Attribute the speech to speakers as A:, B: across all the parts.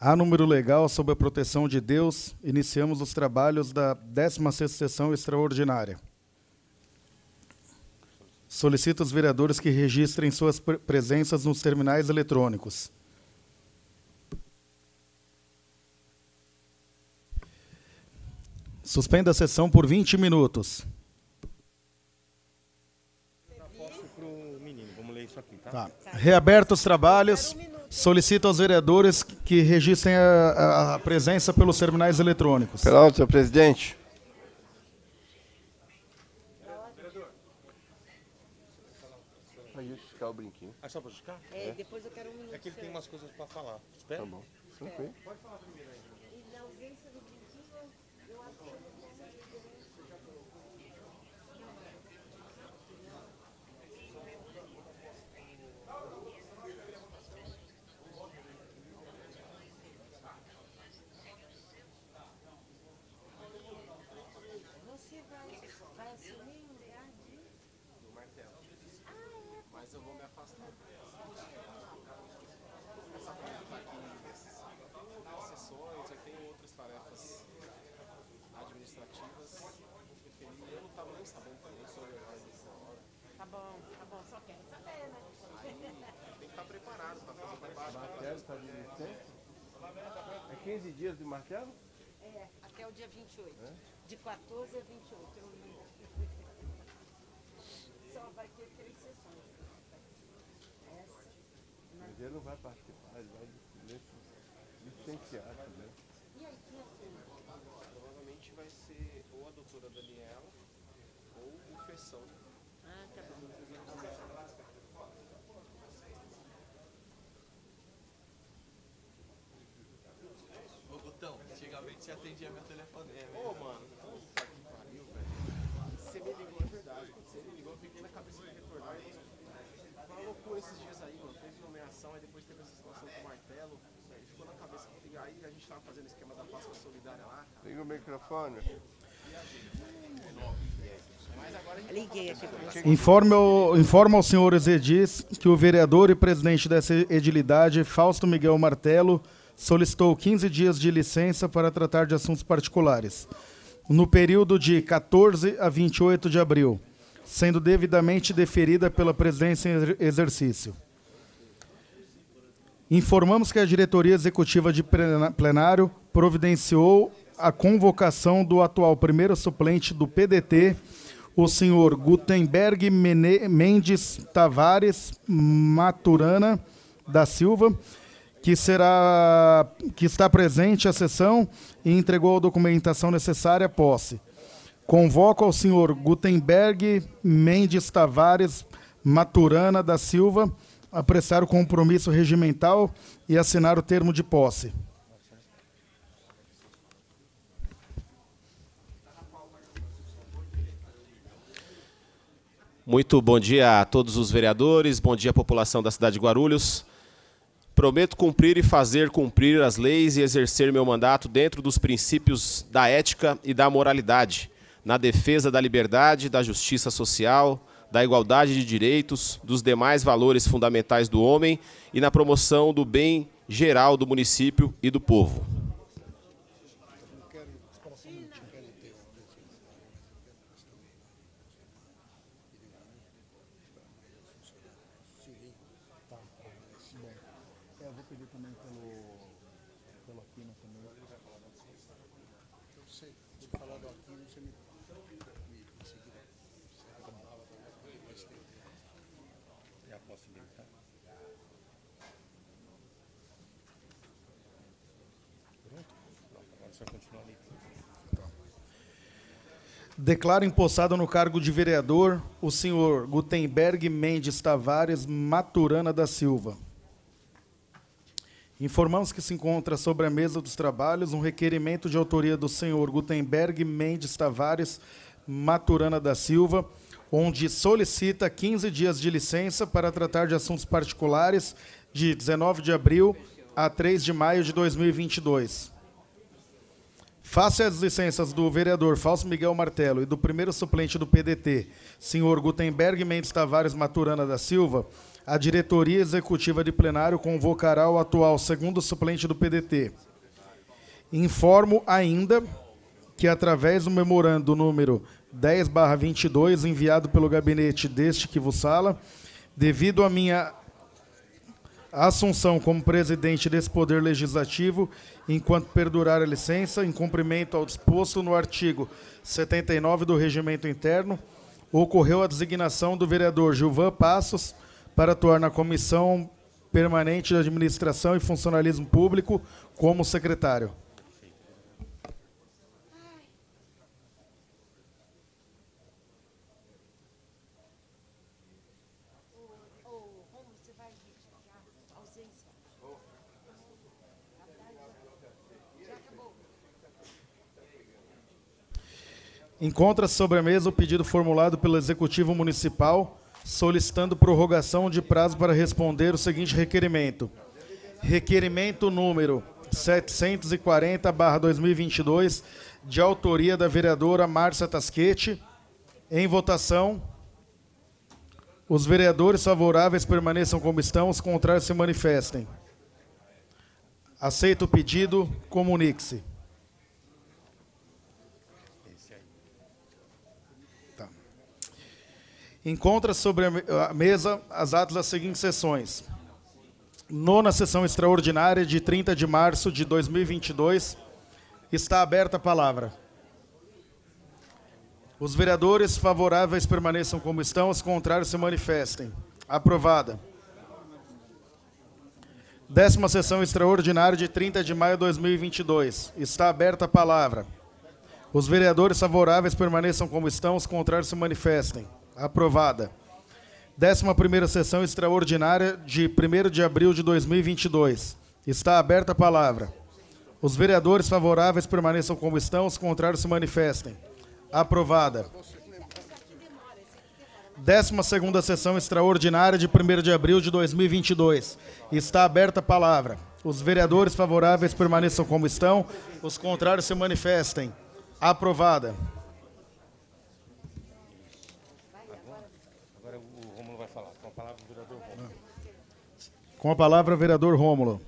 A: A número legal, sob a proteção de Deus, iniciamos os trabalhos da 16ª sessão extraordinária. Solicito aos vereadores que registrem suas presenças nos terminais eletrônicos. Suspenda a sessão por 20 minutos. Tá. Reabertos os trabalhos, solicito aos vereadores que registrem a presença pelos terminais eletrônicos.
B: Pela senhor presidente. Para justificar o brinquinho.
C: Ah, só para justificar?
D: É, depois eu quero um minuto.
C: É que ele tem umas coisas para falar. Espera.
B: Tá bom. Tranquilo.
C: Pode falar primeiro aí.
D: E na ausência do brinquinho, eu acho que você vai assumir o lugar do martelo. Ah, é.
E: Mas eu vou me afastar. Essa parte está aqui nesses sessões, eu tenho outras tarefas administrativas. Eu não estava nem sabendo também sobre a dessa hora.
D: Tá bom, só quero saber, né?
E: Aí tem que estar preparado para fazer o debate.
B: Martelo está de licença? É 15 dias de martelo?
D: É, até o dia 28. De 14 a 28. Só vai ter 3 sessões. Essa.
B: Mas ele não vai participar, ele vai licenciar também.
D: E aí, quem assume?
E: Provavelmente vai ser ou a doutora Daniela ou o Fessão.
D: Ah, tá bom.
E: Ô, Gutão, antigamente você atendia meu telefonema. Ô, mano, puta que pariu, velho. Você me ligou, é verdade. Quando você me ligou, eu fiquei na cabeça de retornar. Foi uma loucura esses dias aí, mano. Teve nomeação, aí depois teve essa situação com o martelo. Isso aí ficou na cabeça. Aí a gente tava fazendo esquema da Páscoa Solidária lá.
B: Liga o microfone.
D: Liguei aqui para você.
A: Informa aos senhores edis que o vereador e presidente dessa edilidade, Fausto Miguel Martelo, solicitou 15 dias de licença para tratar de assuntos particulares, no período de 14 a 28 de abril, sendo devidamente deferida pela presidência em exercício. Informamos que a diretoria executiva de plenário providenciou a convocação do atual primeiro suplente do PDT, o senhor Gutenberg Mendes Tavares Maturana da Silva, que está presente à sessão e entregou a documentação necessária à posse. Convoco ao senhor Gutenberg Mendes Tavares Maturana da Silva a prestar o compromisso regimental e assinar o termo de posse.
F: Muito bom dia a todos os vereadores, bom dia à população da cidade de Guarulhos. Prometo cumprir e fazer cumprir as leis e exercer meu mandato dentro dos princípios da ética e da moralidade, na defesa da liberdade, da justiça social, da igualdade de direitos, dos demais valores fundamentais do homem e na promoção do bem geral do município e do povo.
A: Eu vou pedir também pelo Aquino também.
G: Você falar do Aquino, você me seguir.
C: É a posse dele, tá? Pronto? Não, agora você vai continuar ali.
A: Declaro empossado no cargo de vereador o senhor Gutenberg Mendes Tavares Maturana da Silva. Informamos que se encontra sobre a mesa dos trabalhos um requerimento de autoria do senhor Gutenberg Mendes Tavares Maturana da Silva, onde solicita 15 dias de licença para tratar de assuntos particulares de 19 de abril a 3 de maio de 2022. Face às licenças do vereador Fausto Miguel Martelo e do primeiro suplente do PDT, senhor Gutenberg Mendes Tavares Maturana da Silva, A diretoria executiva de plenário convocará o atual segundo suplente do PDT. Informo ainda que, através do memorando número 10/22, enviado pelo gabinete deste que vos fala, devido à minha assunção como presidente desse Poder Legislativo, enquanto perdurar a licença, em cumprimento ao disposto no artigo 79 do Regimento Interno, ocorreu a designação do vereador Gilvan Passos para atuar na Comissão Permanente de Administração e Funcionalismo Público como secretário.
D: Romulo, você vai retificar a ausência? Já acabou.
A: Encontra-se sobre a mesa o pedido formulado pelo Executivo Municipal solicitando prorrogação de prazo para responder o seguinte requerimento. Requerimento número 740/2022, de autoria da vereadora Márcia Tasquete. Em votação. Os vereadores favoráveis permaneçam como estão, os contrários se manifestem. Aceito o pedido, comunique-se. Encontra sobre a mesa as atas das seguintes sessões. Nona sessão extraordinária de 30 de março de 2022. Está aberta a palavra. Os vereadores favoráveis permaneçam como estão, os contrários se manifestem. Aprovada. 10ª sessão extraordinária de 30 de maio de 2022. Está aberta a palavra. Os vereadores favoráveis permaneçam como estão, os contrários se manifestem. Aprovada. 11ª sessão extraordinária de 1º de abril de 2022. Está aberta a palavra. Os vereadores favoráveis permaneçam como estão, os contrários se manifestem. Aprovada. 12ª sessão extraordinária de 1º de abril de 2022. Está aberta a palavra. Os vereadores favoráveis permaneçam como estão, os contrários se manifestem. Aprovada.
C: Agora o Rômulo vai falar. Com a palavra o vereador Rômulo.
A: Com a palavra, vereador Rômulo.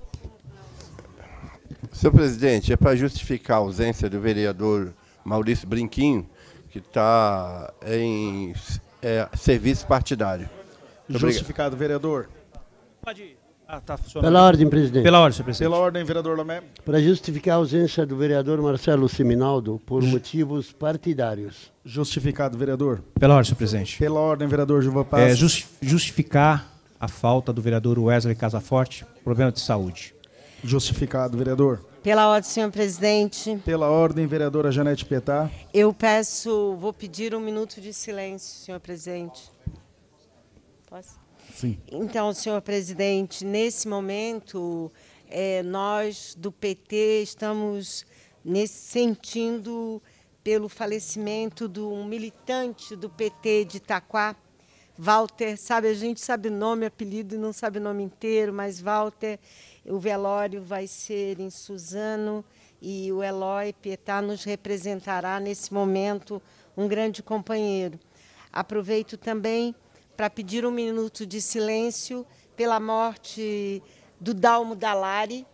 B: Senhor presidente, é para justificar a ausência do vereador Maurício Brinquinho, que está em serviço partidário.
A: Justificado, vereador.
H: Pode ir. Tá funcionando.
I: Pela ordem, presidente.
H: Pela ordem, senhor presidente.
A: Pela ordem, vereador Lomé.
I: Para justificar a ausência do vereador Marcelo Siminaldo por motivos partidários.
A: Justificado, vereador.
H: Pela ordem, senhor presidente.
A: Pela ordem, vereador Gilvan Passos.
H: Justificar a falta do vereador Wesley Casaforte, problema de saúde.
A: Justificado, vereador.
D: Pela ordem, senhor presidente,
A: Pela ordem, vereadora Janete Petá.
D: vou pedir 1 minuto de silêncio, senhor presidente. Posso?
A: Sim.
D: Então, senhor presidente, nesse momento, nós do PT estamos sentindo pelo falecimento de um militante do PT de Itaquá, Walter, sabe, a gente sabe nome, apelido e não sabe o nome inteiro, mas Walter, o velório vai ser em Suzano e o Eloy Petá nos representará nesse momento, um grande companheiro. Aproveito também para pedir 1 minuto de silêncio pela morte do Dalmo Dallari,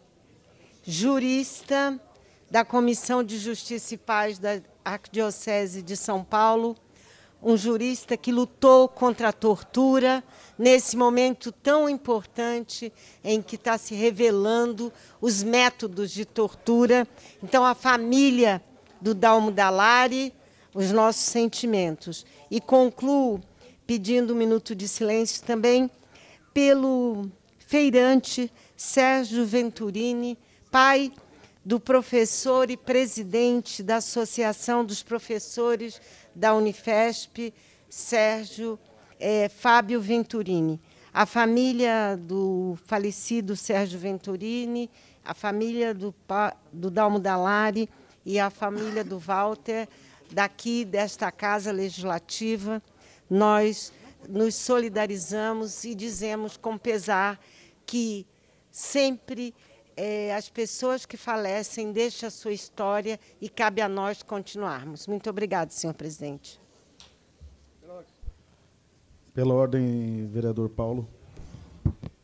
D: jurista da Comissão de Justiça e Paz da Arquidiocese de São Paulo, um jurista que lutou contra a tortura nesse momento tão importante em que está se revelando os métodos de tortura. Então, a família do Dalmo Dallari, os nossos sentimentos. E concluo pedindo 1 minuto de silêncio também pelo feirante Sérgio Venturini, pai do professor e presidente da Associação dos Professores da Unifesp, Fábio Venturini. A família do falecido Sérgio Venturini, a família do Dalmo Dallari e a família do Walter, daqui desta Casa Legislativa, nós nos solidarizamos e dizemos com pesar que sempre as pessoas que falecem deixam a sua história e cabe a nós continuarmos. Muito obrigada, senhor presidente.
A: Pela ordem, vereador Paulo.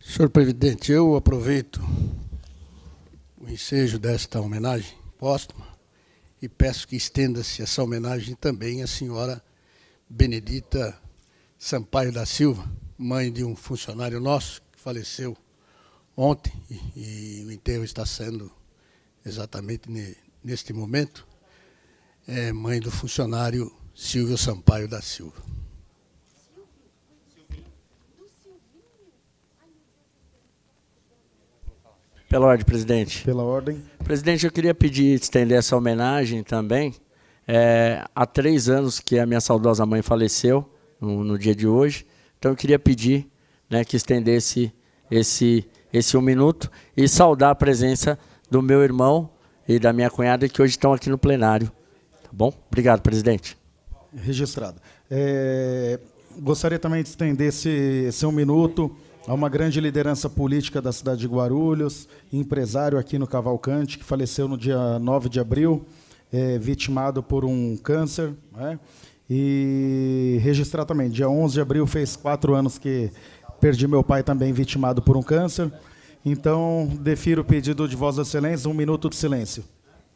G: Senhor presidente, eu aproveito o ensejo desta homenagem póstuma e peço que estenda-se essa homenagem também à senhora Benedita Sampaio da Silva, mãe de um funcionário nosso que faleceu ontem, e o enterro está sendo exatamente neste momento, é mãe do funcionário Silvio Sampaio da Silva.
J: Pela ordem, presidente.
A: Pela ordem.
J: Presidente, eu queria pedir, estender essa homenagem também. Há 3 anos que a minha saudosa mãe faleceu, no dia de hoje. Então, eu queria pedir, né, que estendesse esse 1 minuto e saudar a presença do meu irmão e da minha cunhada, que hoje estão aqui no plenário. Tá bom? Obrigado, presidente.
A: Registrado. Gostaria também de estender esse 1 minuto a uma grande liderança política da cidade de Guarulhos, empresário aqui no Cavalcante, que faleceu no dia 9 de abril, vitimado por um câncer, né? E registrar também, dia 11 de abril fez 4 anos que perdi meu pai também vitimado por um câncer. Então, defiro o pedido de Vossa Excelência, 1 minuto de silêncio.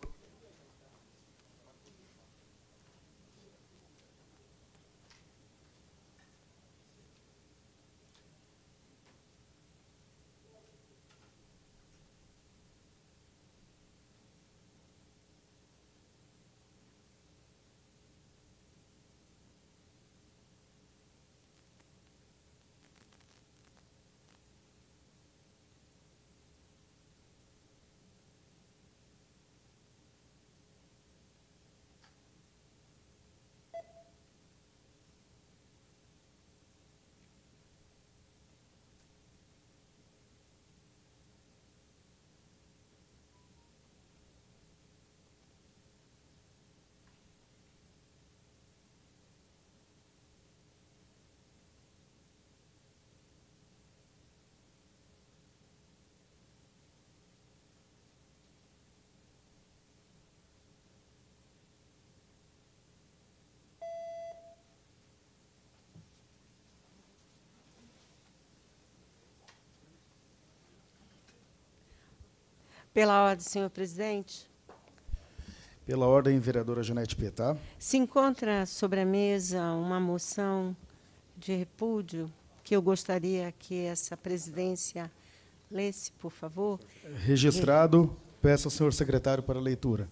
D: Pela ordem, senhor presidente.
A: Pela ordem, vereadora Janete Pietá.
D: Se encontra sobre a mesa uma moção de repúdio que eu gostaria que essa presidência lesse, por favor.
A: Registrado. Peço ao senhor secretário para leitura.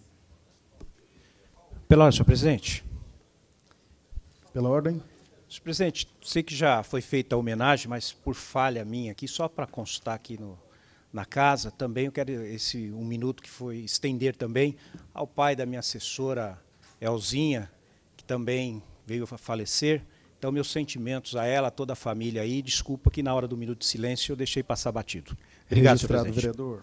H: Pela ordem, senhor presidente.
A: Pela ordem.
H: Senhor presidente, sei que já foi feita a homenagem, mas por falha minha aqui, só para constar aqui na casa, também eu quero esse 1 minuto que foi estender também ao pai da minha assessora Elzinha, que também veio a falecer. Então, meus sentimentos a ela, a toda a família aí. Desculpa que na hora do minuto de silêncio eu deixei passar batido. Obrigado, senhor presidente.
A: Vereador.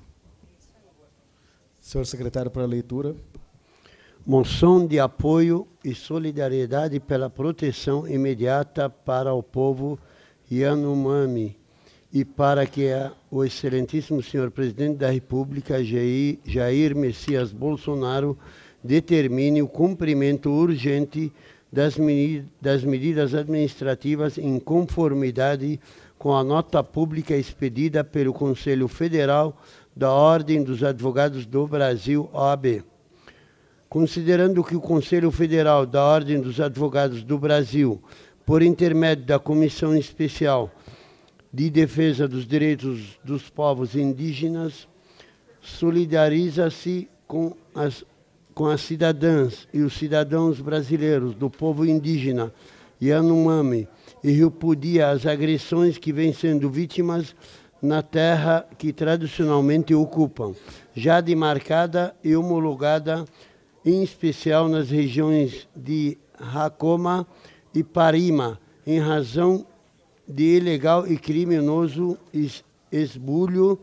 A: Senhor secretário para a leitura.
I: Moção de apoio e solidariedade pela proteção imediata para o povo Yanomami e para que o excelentíssimo senhor presidente da República, Jair Messias Bolsonaro, determine o cumprimento urgente das medidas administrativas em conformidade com a nota pública expedida pelo Conselho Federal da Ordem dos Advogados do Brasil, OAB. Considerando que o Conselho Federal da Ordem dos Advogados do Brasil, por intermédio da Comissão Especial de Defesa dos Direitos dos Povos Indígenas, solidariza-se com as cidadãs e os cidadãos brasileiros do povo indígena Yanomami e repudia as agressões que vêm sendo vítimas na terra que tradicionalmente ocupam, já demarcada e homologada, em especial nas regiões de Racoma e Parima, em razão de ilegal e criminoso esbulho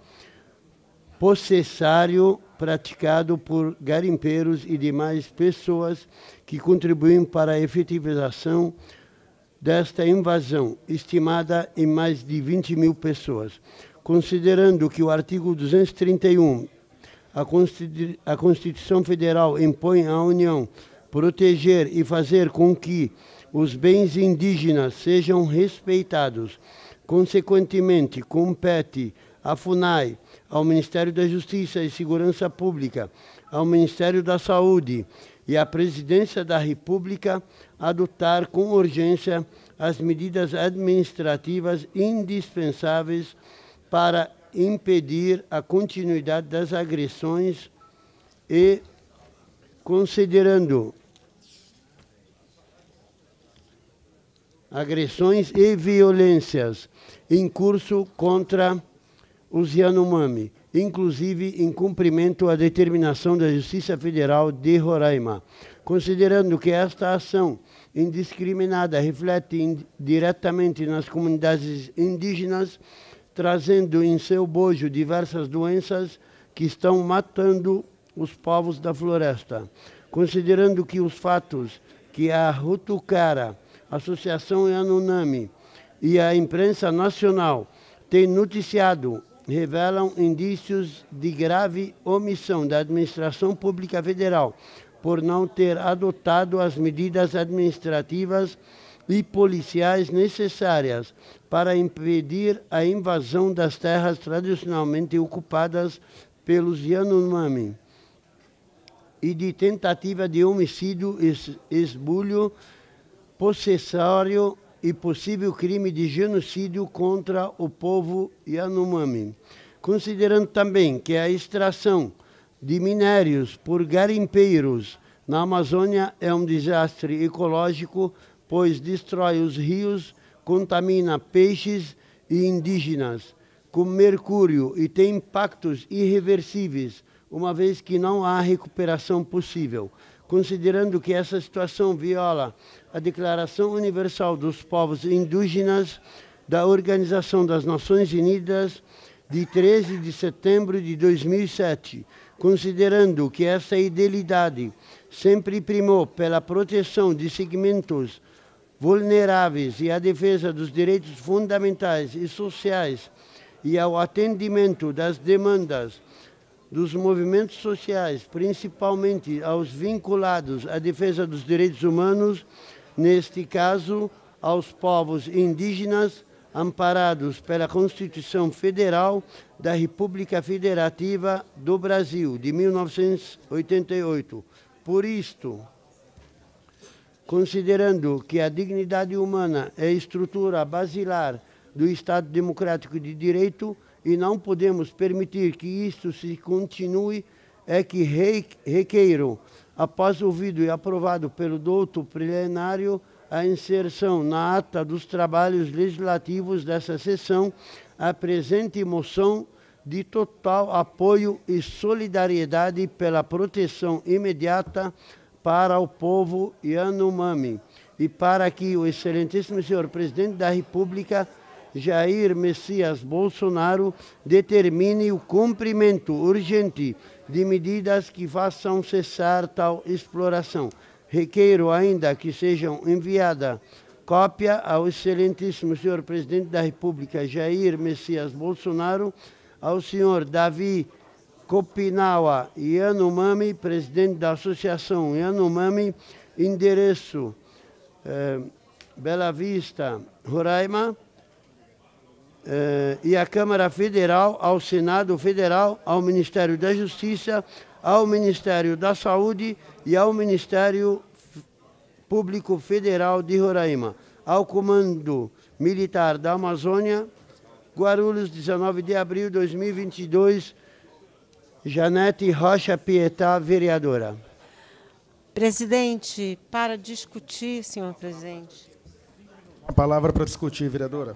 I: possessário praticado por garimpeiros e demais pessoas que contribuem para a efetivização desta invasão, estimada em mais de 20 mil pessoas. Considerando que o artigo 231, a Constituição Federal impõe à União proteger e fazer com que os bens indígenas sejam respeitados, Consequentemente, compete à FUNAI, ao Ministério da Justiça e Segurança Pública, ao Ministério da Saúde e à Presidência da República adotar com urgência as medidas administrativas indispensáveis para impedir a continuidade das agressões e, considerando agressões e violências em curso contra os Yanomami, inclusive em cumprimento à determinação da Justiça Federal de Roraima, considerando que esta ação indiscriminada reflete diretamente nas comunidades indígenas, trazendo em seu bojo diversas doenças que estão matando os povos da floresta, considerando que os fatos que a Rutucara, Associação Yanomami e a imprensa nacional têm noticiado revelam indícios de grave omissão da administração pública federal por não ter adotado as medidas administrativas e policiais necessárias para impedir a invasão das terras tradicionalmente ocupadas pelos Yanomami e de tentativa de homicídio, esbulho, possessório e possível crime de genocídio contra o povo Yanomami. Considerando também que a extração de minérios por garimpeiros na Amazônia é um desastre ecológico, pois destrói os rios, contamina peixes e indígenas com mercúrio e tem impactos irreversíveis, uma vez que não há recuperação possível. Considerando que essa situação viola a Declaração Universal dos Povos Indígenas da Organização das Nações Unidas de 13 de setembro de 2007, considerando que essa idealidade sempre primou pela proteção de segmentos vulneráveis e a defesa dos direitos fundamentais e sociais e ao atendimento das demandas dos movimentos sociais, principalmente aos vinculados à defesa dos direitos humanos, neste caso, aos povos indígenas, amparados pela Constituição Federal da República Federativa do Brasil, de 1988. Por isto, considerando que a dignidade humana é a estrutura basilar do Estado Democrático de Direito, e não podemos permitir que isto se continue, é que requeiro, após ouvido e aprovado pelo douto plenário, a inserção na ata dos trabalhos legislativos dessa sessão, a presente moção de total apoio e solidariedade pela proteção imediata para o povo Yanomami e para que o excelentíssimo senhor presidente da República, Jair Messias Bolsonaro, determine o cumprimento urgente de medidas que façam cessar tal exploração. Requeiro ainda que sejam enviada cópia ao excelentíssimo senhor presidente da República, Jair Messias Bolsonaro, ao senhor Davi Kopinawa Yanomami, presidente da Associação Yanomami, endereço Bela Vista, Roraima, e à Câmara Federal, ao Senado Federal, ao Ministério da Justiça, ao Ministério da Saúde e ao Ministério Público Federal de Roraima, ao Comando Militar da Amazônia, Guarulhos, 19 de abril de 2022, Janete Rocha Pietá, vereadora.
D: Presidente, para discutir, senhor presidente.
A: A palavra para discutir, vereadora.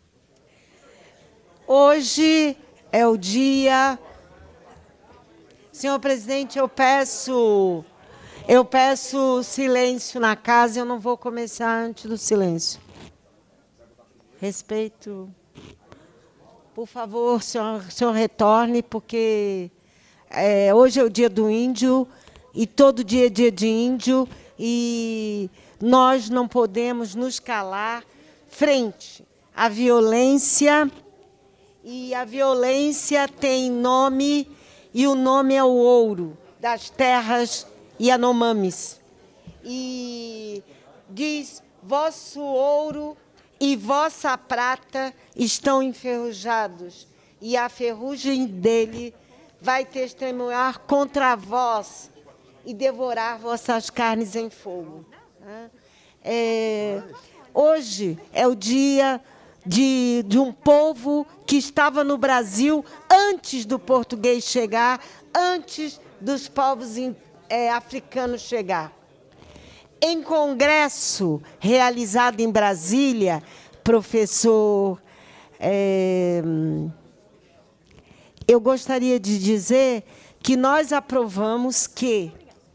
D: Hoje é o dia... Senhor presidente, eu peço silêncio na casa, eu não vou começar antes do silêncio. Respeito. Por favor, senhor retorne, porque hoje é o dia do índio, e todo dia é dia de índio, e nós não podemos nos calar frente à violência, e a violência tem nome, e o nome é o ouro das terras Yanomamis. E diz, vosso ouro e vossa prata estão enferrujados, e a ferrugem dele vai testemunhar contra vós e devorar vossas carnes em fogo. Hoje é o dia de um povo que estava no Brasil antes do português chegar, antes dos povos africanos chegar. Em congresso realizado em Brasília, professor, eu gostaria de dizer que nós aprovamos que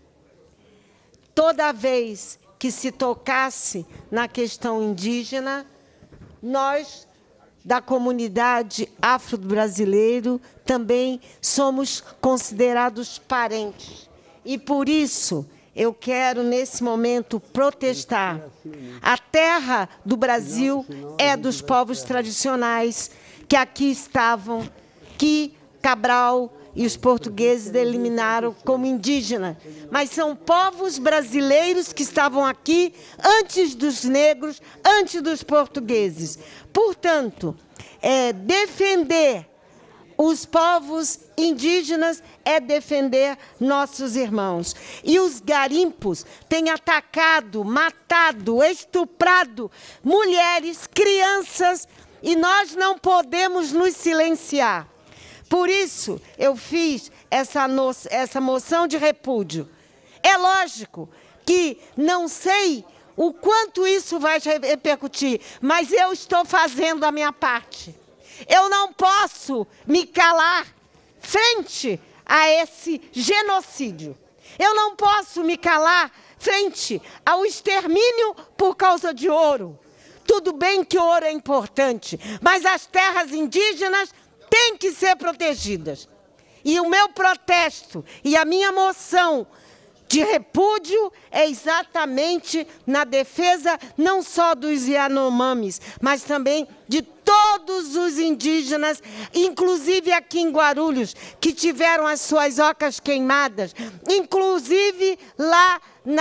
D: toda vez que se tocasse na questão indígena, nós, da comunidade afro-brasileira, também somos considerados parentes. E, por isso, eu quero, nesse momento, protestar. A terra do Brasil é dos povos tradicionais que aqui estavam, que Cabral e os portugueses eliminaram como indígena. Mas são povos brasileiros que estavam aqui antes dos negros, antes dos portugueses. Portanto, defender os povos indígenas é defender nossos irmãos. E os garimpos têm atacado, matado, estuprado mulheres, crianças, e nós não podemos nos silenciar. Por isso, eu fiz essa moção de repúdio. É lógico que não sei o quanto isso vai repercutir, mas eu estou fazendo a minha parte. Eu não posso me calar frente a esse genocídio. Eu não posso me calar frente ao extermínio por causa de ouro. Tudo bem que o ouro é importante, mas as terras indígenas têm que ser protegidas. E o meu protesto e a minha moção de repúdio é exatamente na defesa não só dos Yanomamis, mas também de todos os indígenas, inclusive aqui em Guarulhos, que tiveram as suas ocas queimadas, inclusive lá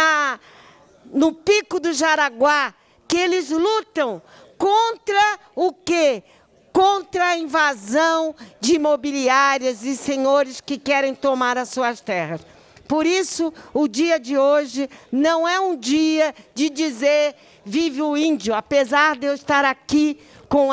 D: no Pico do Jaraguá, que eles lutam contra o quê? Contra a invasão de imobiliárias e senhores que querem tomar as suas terras. Por isso, o dia de hoje não é um dia de dizer vive o índio, apesar de eu estar aqui com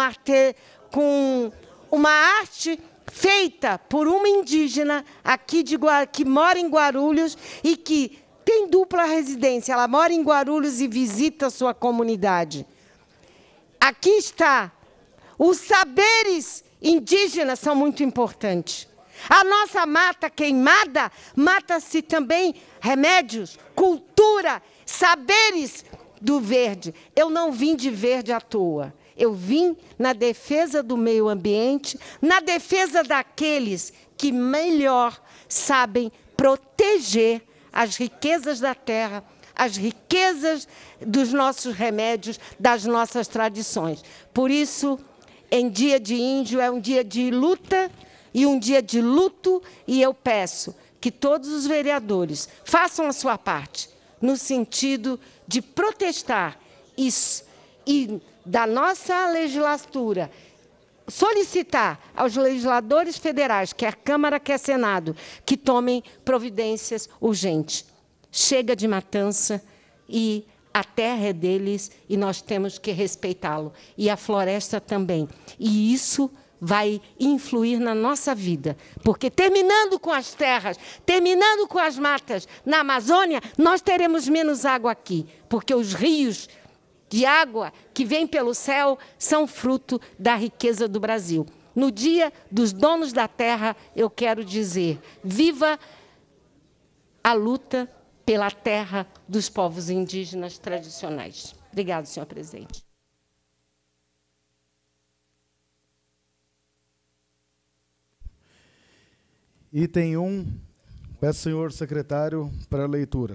D: uma arte feita por uma indígena aqui que mora em Guarulhos e que tem dupla residência. Ela mora em Guarulhos e visita a sua comunidade. Aqui está. Os saberes indígenas são muito importantes. A nossa mata queimada, mata-se também remédios, cultura, saberes do verde. Eu não vim de verde à toa. Eu vim na defesa do meio ambiente, na defesa daqueles que melhor sabem proteger as riquezas da terra, as riquezas dos nossos remédios, das nossas tradições. Por isso, em Dia de Índio é um dia de luta e um dia de luto, e eu peço que todos os vereadores façam a sua parte, no sentido de protestar isso, e da nossa legislatura solicitar aos legisladores federais, quer Câmara, quer Senado, que tomem providências urgentes. Chega de matança, e a terra é deles e nós temos que respeitá-lo. E a floresta também. E isso vai influir na nossa vida. Porque terminando com as terras, terminando com as matas na Amazônia, nós teremos menos água aqui. Porque os rios de água que vêm pelo céu são fruto da riqueza do Brasil. No Dia dos Donos da Terra, eu quero dizer, viva a luta pela terra dos povos indígenas tradicionais. Obrigado, senhor presidente.
A: Item 1, peço, senhor secretário, para a leitura.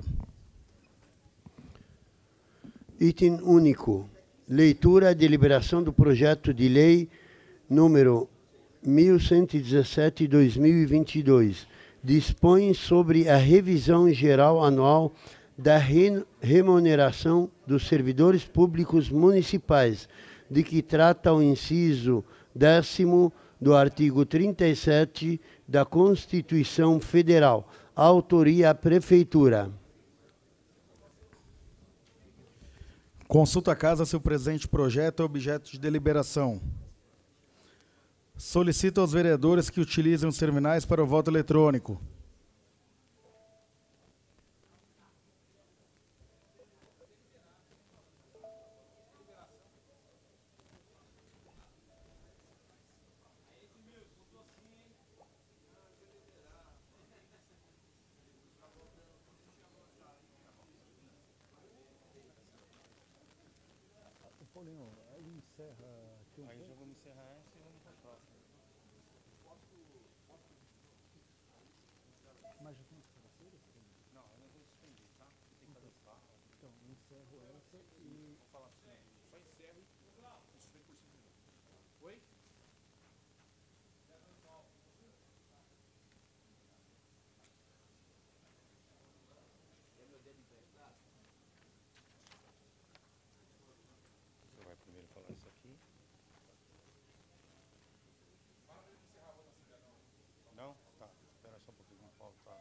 I: Item único. Leitura e deliberação do projeto de lei número 1117/2022. Dispõe sobre a revisão geral anual da remuneração dos servidores públicos municipais, de que trata o inciso 10º do artigo 37 da Constituição Federal. Autoria a Prefeitura.
A: Consulta a casa se o presente projeto é objeto de deliberação. Solicito aos vereadores que utilizem os terminais para o voto eletrônico.
C: Aí já vamos encerrar essa e vamos para a próxima.
A: Mas já tem as cabeceiras?
C: Não, eu não vou suspender, tá? Tem que cadastrar.
A: Então, encerro essa e...
C: Vou falar assim, só encerro e suspendo por 5 minutos. Oi? Você vai primeiro falar isso aqui. Não? Tá. Espera só um pouquinho. Falta.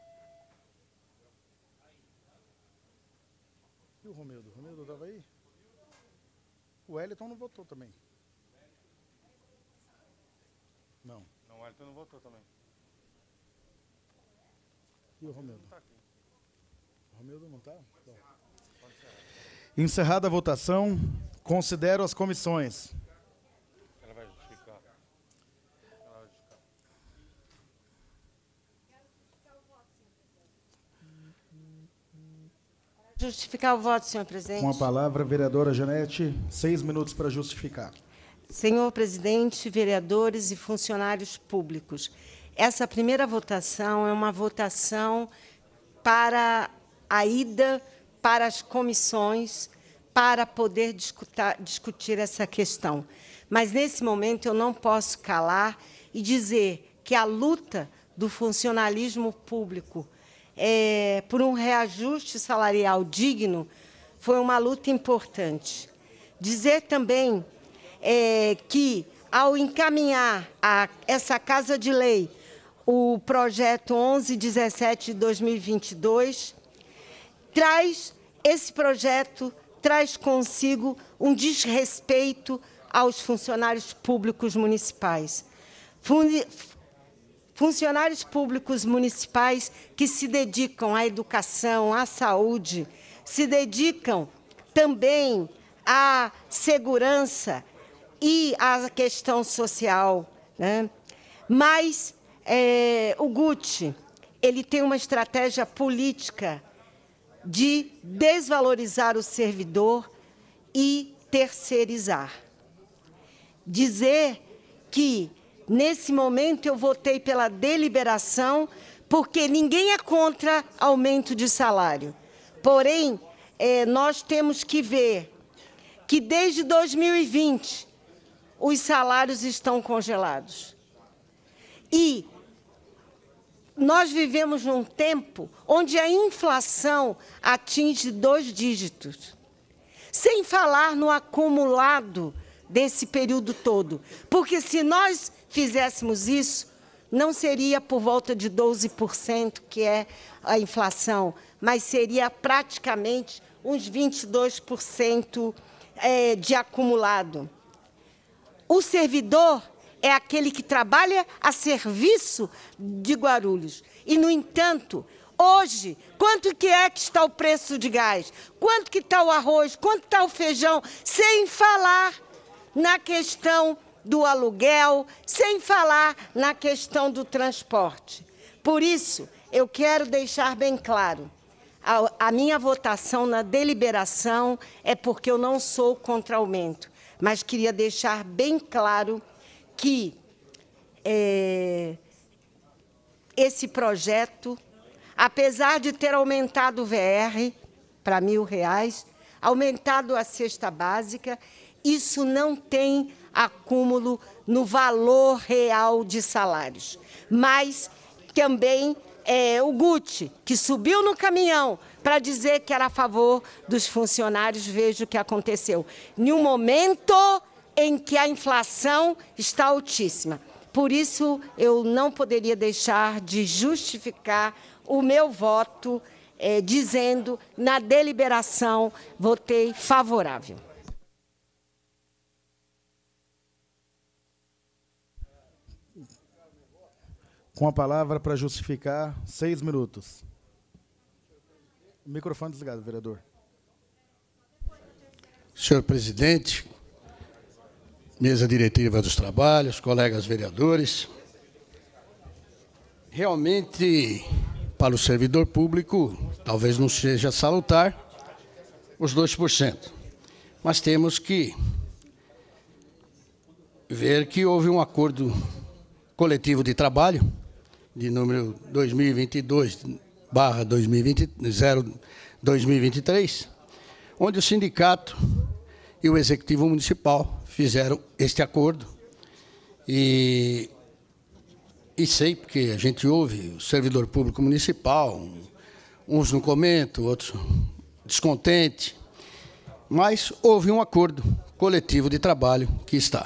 A: E o Romildo? O Romildo estava aí? O Wellington não votou também. Não.
C: Não, o Wellington não votou também.
A: E o Romildo?
C: Não tá aqui.
A: O Romildo não está? Encerrada a votação, considero as comissões.
C: Ela vai justificar. Ela vai justificar.
D: Justificar o voto, senhor presidente.
A: Com a palavra, vereadora Janete, 6 minutos para justificar.
D: Senhor presidente, vereadores e funcionários públicos, essa primeira votação é uma votação para a ida para as comissões, para poder discutir essa questão. Mas, nesse momento, eu não posso calar e dizer que a luta do funcionalismo público por um reajuste salarial digno foi uma luta importante. Dizer também que, ao encaminhar a essa Casa de Lei o projeto 1117 de 2022, esse projeto traz consigo um desrespeito aos funcionários públicos municipais. Funcionários públicos municipais que se dedicam à educação, à saúde, se dedicam também à segurança e à questão social, né? Mas o Guti, ele tem uma estratégia política de desvalorizar o servidor e terceirizar. Dizer que, nesse momento, eu votei pela deliberação, porque ninguém é contra aumento de salário. Porém, nós temos que ver que, desde 2020, os salários estão congelados. E nós vivemos num tempo onde a inflação atinge 2 dígitos, sem falar no acumulado desse período todo. Porque, se nós fizéssemos isso, não seria por volta de 12%, que é a inflação, mas seria praticamente uns 22% de acumulado. O servidor é aquele que trabalha a serviço de Guarulhos. E, no entanto, hoje, quanto que está o preço de gás? Quanto que está o arroz? Quanto está o feijão? Sem falar na questão do aluguel, sem falar na questão do transporte. Por isso, eu quero deixar bem claro, a minha votação na deliberação é porque eu não sou contra aumento, mas queria deixar bem claro que esse projeto, apesar de ter aumentado o VR para R$1.000, aumentado a cesta básica, isso não tem acúmulo no valor real de salários. Mas também o Guti, que subiu no caminhão para dizer que era a favor dos funcionários, veja o que aconteceu. Em um momento em que a inflação está altíssima. Por isso, eu não poderia deixar de justificar o meu voto, dizendo, na deliberação, votei favorável.
A: Com a palavra para justificar, 6 minutos. Microfone desligado, vereador.
G: Senhor presidente, mesa diretiva dos trabalhos, colegas vereadores, realmente, para o servidor público, talvez não seja salutar os 2%, mas temos que ver que houve um acordo coletivo de trabalho, de número 2022/2023, onde o sindicato e o executivo municipal fizeram este acordo. E sei, porque a gente ouve o servidor público municipal, uns não comentam, outros descontentes, mas houve um acordo coletivo de trabalho que está.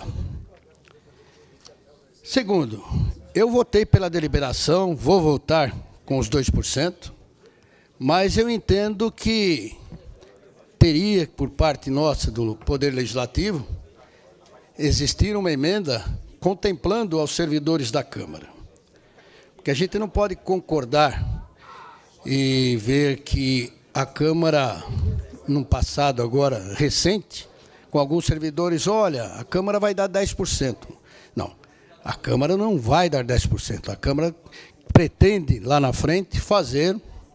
G: Segundo, eu votei pela deliberação, vou votar com os 2%, mas eu entendo que teria, por parte nossa, do Poder Legislativo, existir uma emenda contemplando aos servidores da Câmara. Porque a gente não pode concordar e ver que a Câmara, num passado agora recente, com alguns servidores, olha, a Câmara vai dar 10%. Não. A Câmara não vai dar 10%. A Câmara pretende, lá na frente, fazer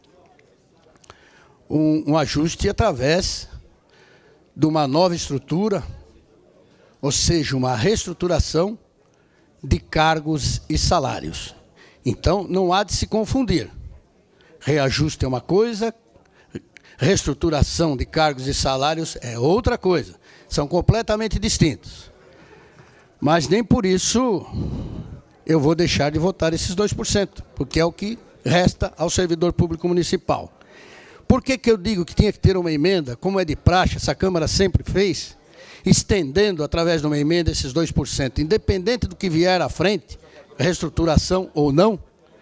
G: um ajuste através de uma nova estrutura, ou seja, uma reestruturação de cargos e salários. Então, não há de se confundir. Reajuste é uma coisa, reestruturação de cargos e salários é outra coisa. São completamente distintos. Mas nem por isso eu vou deixar de votar esses 2%, porque é o que resta ao servidor público municipal. Por que eu digo que tinha que ter uma emenda, como é de praxe, essa Câmara sempre fez, estendendo através de uma emenda esses 2%, independente do que vier à frente, reestruturação ou não,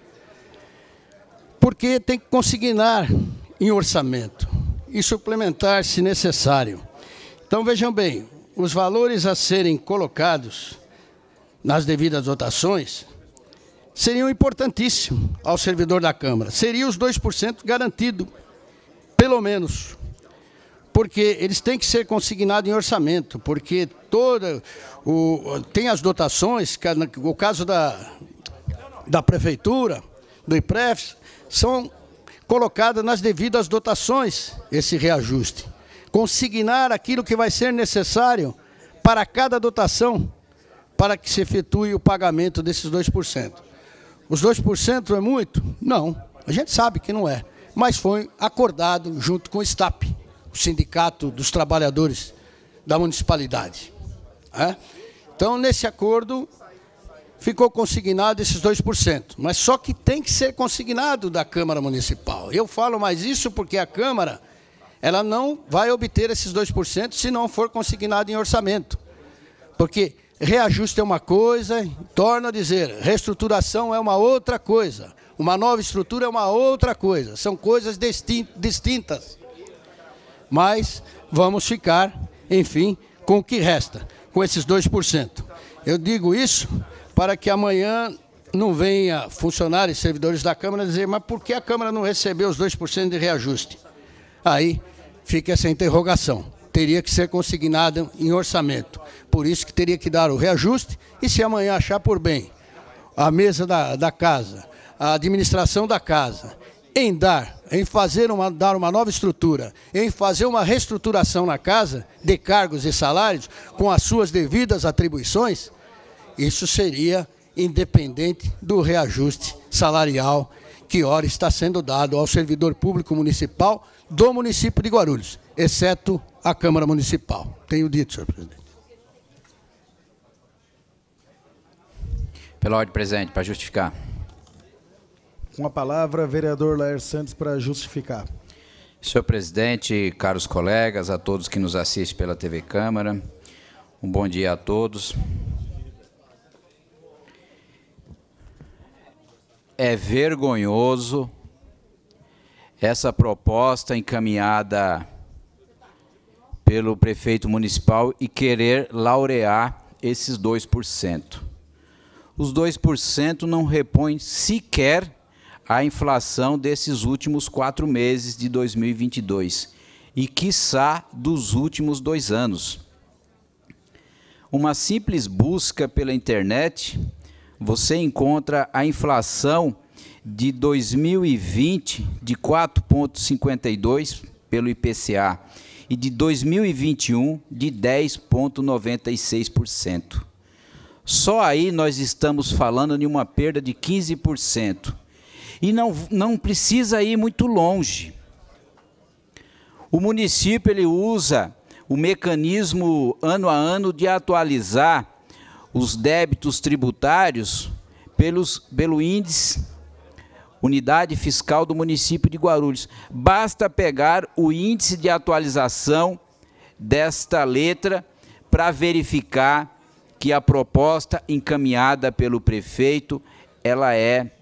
G: porque tem que consignar em orçamento e suplementar se necessário. Então, vejam bem, os valores a serem colocados nas devidas dotações seriam importantíssimos ao servidor da Câmara. Seria os 2% garantido, pelo menos, porque eles têm que ser consignados em orçamento, porque tem as dotações, o caso da Prefeitura, do IPREF, são colocadas nas devidas dotações esse reajuste. Consignar aquilo que vai ser necessário para cada dotação, para que se efetue o pagamento desses 2%. Os 2% é muito? Não, a gente sabe que não é, mas foi acordado junto com o STAP, o Sindicato dos Trabalhadores da Municipalidade. Então, nesse acordo, ficou consignado esses 2%, mas só que tem que ser consignado da Câmara Municipal. Eu falo mais isso porque a Câmara, ela não vai obter esses 2% se não for consignado em orçamento. Porque reajuste é uma coisa, torno a dizer, reestruturação é uma outra coisa, uma nova estrutura é uma outra coisa, são coisas distintas. Mas vamos ficar, enfim, com o que resta, com esses 2%. Eu digo isso para que amanhã não venha funcionários e servidores da Câmara dizer, mas por que a Câmara não recebeu os 2% de reajuste? Aí fica essa interrogação. Teria que ser consignado em orçamento. Por isso que teria que dar o reajuste, e se amanhã achar por bem a mesa da casa, a administração da casa, em dar uma nova estrutura, em fazer uma reestruturação na casa de cargos e salários com as suas devidas atribuições, isso seria independente do reajuste salarial que ora está sendo dado ao servidor público municipal do município de Guarulhos, exceto a Câmara Municipal. Tenho dito, senhor presidente.
K: Pela ordem, presidente, para justificar.
A: Com a palavra, vereador Laércio Santos, para justificar.
K: Senhor presidente, caros colegas, a todos que nos assistem pela TV Câmara, Um bom dia a todos. É vergonhoso essa proposta encaminhada pelo prefeito municipal e querer laurear esses 2%. Os 2% não repõem sequer a inflação desses últimos 4 meses de 2022 e, quiçá, dos últimos 2 anos. Uma simples busca pela internet, você encontra a inflação de 2020 de 4,52% pelo IPCA e de 2021 de 10,96%. Só aí nós estamos falando de uma perda de 15%. E não precisa ir muito longe. O município ele usa o mecanismo ano a ano de atualizar os débitos tributários pelo índice Unidade Fiscal do município de Guarulhos. Basta pegar o índice de atualização desta letra para verificar que a proposta encaminhada pelo prefeito, ela é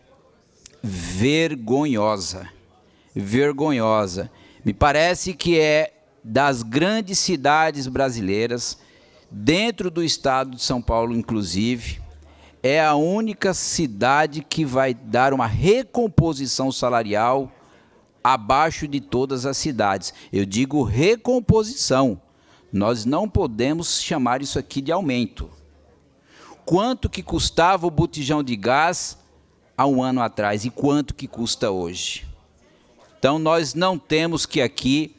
K: vergonhosa. Vergonhosa. Me parece que é das grandes cidades brasileiras, dentro do estado de São Paulo, inclusive, é a única cidade que vai dar uma recomposição salarial abaixo de todas as cidades. Eu digo recomposição. Nós não podemos chamar isso aqui de aumento. Quanto que custava o botijão de gás há um ano atrás e quanto que custa hoje? Então, nós não temos que aqui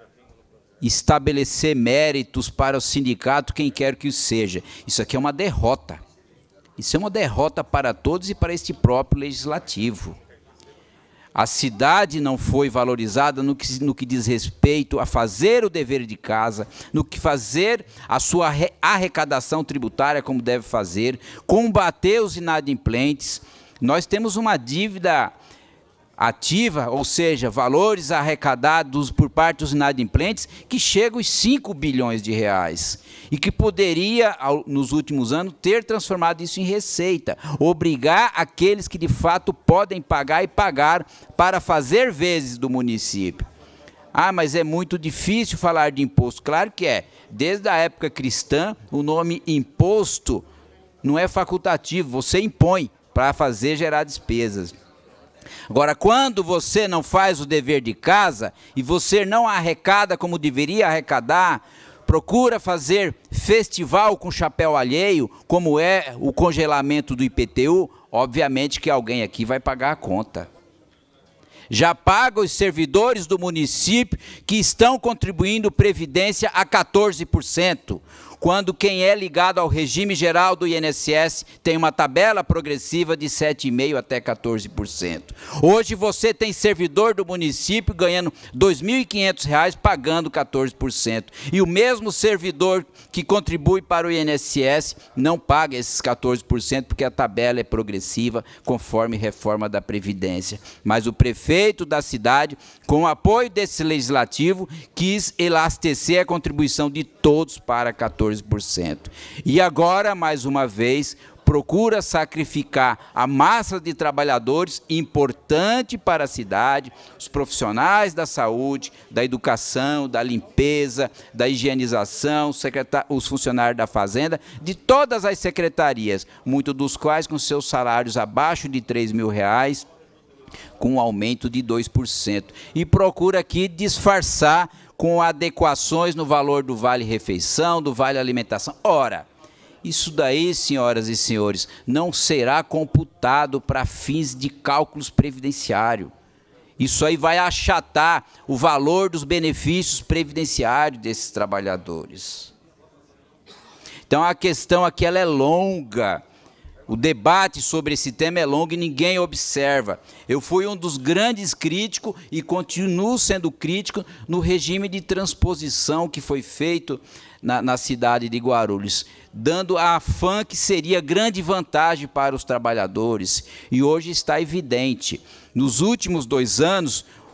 K: estabelecer méritos para o sindicato, quem quer que seja. Isso aqui é uma derrota. Isso é uma derrota para todos e para este próprio legislativo. A cidade não foi valorizada no que diz respeito a fazer o dever de casa, no que fazer a sua arrecadação tributária como deve fazer, combater os inadimplentes. Nós temos uma dívida ativa, ou seja, valores arrecadados por parte dos inadimplentes, que chegam aos 5 bilhões de reais. E que poderia, nos últimos anos, ter transformado isso em receita. Obrigar aqueles que, de fato, podem pagar e pagar para fazer vezes do município. Ah, mas é muito difícil falar de imposto. Claro que é. Desde a época cristã, o nome imposto não é facultativo. Você impõe para fazer gerar despesas. Agora, quando você não faz o dever de casa e você não arrecada como deveria arrecadar, procura fazer festival com chapéu alheio, como é o congelamento do IPTU, obviamente que alguém aqui vai pagar a conta. Já paga os servidores do município que estão contribuindo previdência a 14%. Quando quem é ligado ao regime geral do INSS tem uma tabela progressiva de 7,5% até 14%. Hoje você tem servidor do município ganhando R$ 2.500 pagando 14%. E o mesmo servidor que contribui para o INSS não paga esses 14% porque a tabela é progressiva conforme reforma da Previdência. Mas o prefeito da cidade, com o apoio desse legislativo, quis elastecer a contribuição de todos para 14%. E agora, mais uma vez, procura sacrificar a massa de trabalhadores importante para a cidade, os profissionais da saúde, da educação, da limpeza, da higienização, os funcionários da fazenda, de todas as secretarias, muitos dos quais com seus salários abaixo de R$ 3.000, com um aumento de 2%. E procura aqui disfarçar com adequações no valor do vale-refeição, do vale-alimentação. Ora, isso daí, senhoras e senhores, não será computado para fins de cálculos previdenciários. Isso aí vai achatar o valor dos benefícios previdenciários desses trabalhadores. Então, a questão aqui ela é longa. O debate sobre esse tema é longo e ninguém observa. Eu fui um dos grandes críticos e continuo sendo crítico no regime de transposição que foi feito na cidade de Guarulhos, dando a afã que seria grande vantagem para os trabalhadores. E hoje está evidente. Nos últimos 2 anos,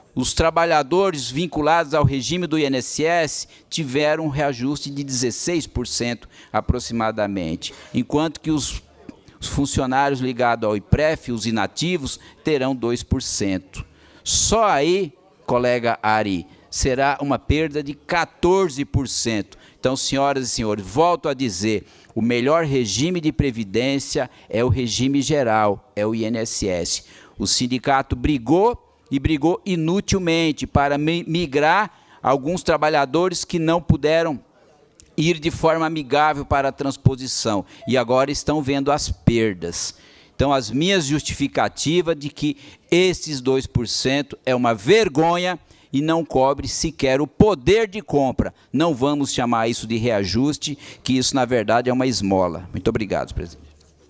K: os trabalhadores vinculados ao regime do INSS tiveram um reajuste de 16% aproximadamente, enquanto que os funcionários ligados ao IPREF, os inativos, terão 2%. Só aí, colega Ari, será uma perda de 14%. Então, senhoras e senhores, volto a dizer, o melhor regime de previdência é o regime geral, é o INSS. O sindicato brigou e brigou inutilmente para migrar alguns trabalhadores que não puderam ir de forma amigável para a transposição e agora estão vendo as perdas. Então, as minhas justificativas de que esses 2% é uma vergonha e não cobre sequer o poder de compra. Não vamos chamar isso de reajuste, que isso, na verdade, é uma esmola. Muito obrigado, presidente.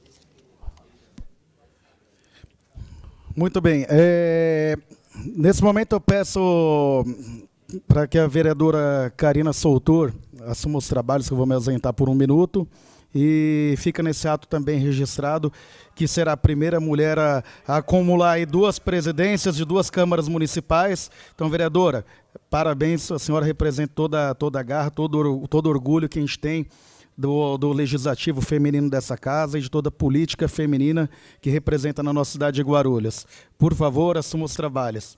A: Muito bem. Nesse momento eu peço para que a vereadora Karina Soutor assuma os trabalhos, que eu vou me ausentar por 1 minuto, e fica nesse ato também registrado que será a primeira mulher a acumular aí 2 presidências de 2 câmaras municipais. Então, vereadora, parabéns, a senhora representa toda a garra, todo orgulho que a gente tem do legislativo feminino dessa casa e de toda a política feminina que representa na nossa cidade de Guarulhos. Por favor, assuma os trabalhos.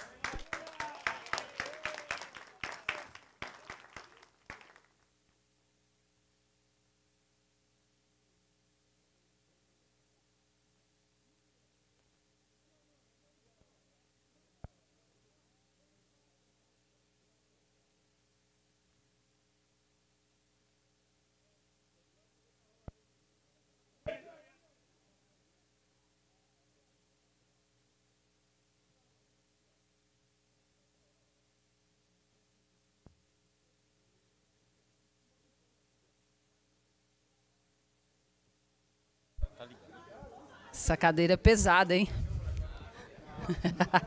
L: Essa cadeira é pesada, hein?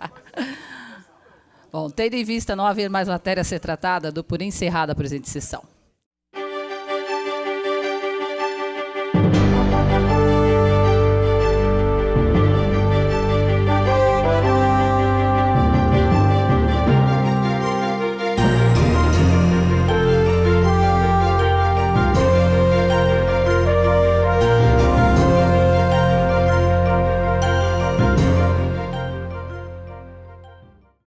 L: Bom, tendo em vista não haver mais matéria a ser tratada, dou por encerrada a presente sessão.